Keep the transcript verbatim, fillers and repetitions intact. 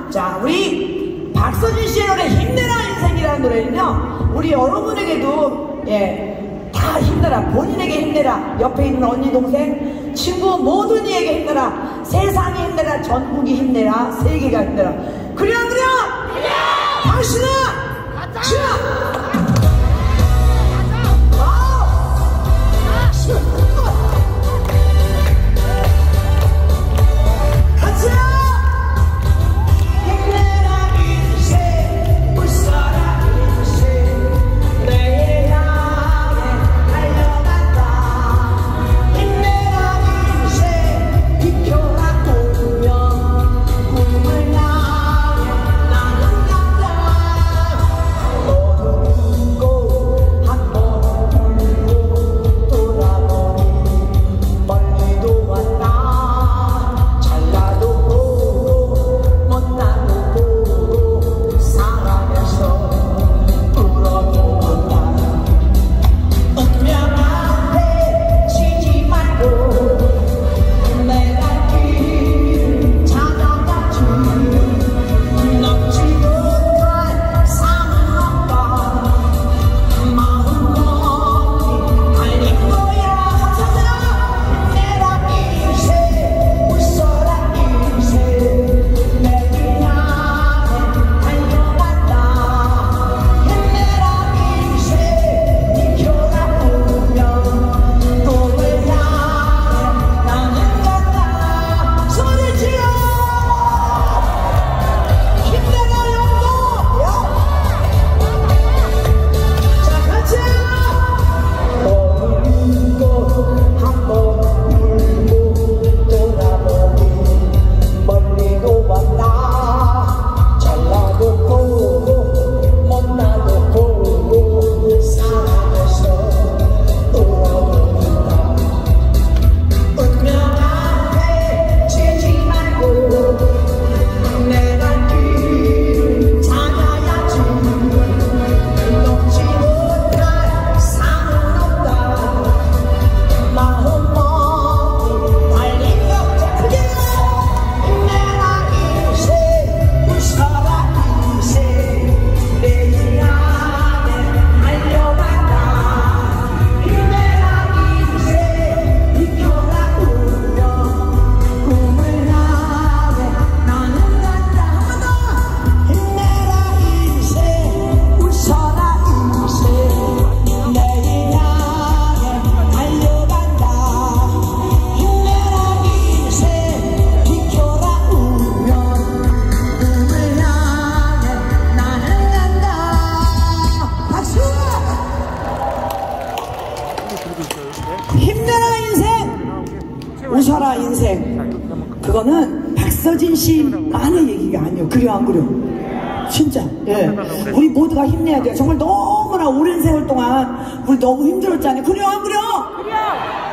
자, 우리 박서진 씨의 노래 힘내라 인생이라는 노래는요, 우리 여러분에게도 예, 다 힘내라, 본인에게 힘내라, 옆에 있는 언니 동생 친구 모든 이에게 힘내라, 세상이 힘내라, 전국이 힘내라, 세계가 힘내라. 그래 안 그래? 그래! 당신은 가자! 힘내라 인생, 웃어라 인생. 그거는 박서진 씨만의 얘기가 아니에요. 그려 안 그려? 진짜. 예, 우리 모두가 힘내야 돼요. 정말 너무나 오랜 세월 동안 우리 너무 힘들었잖아요. 그려 안 그려?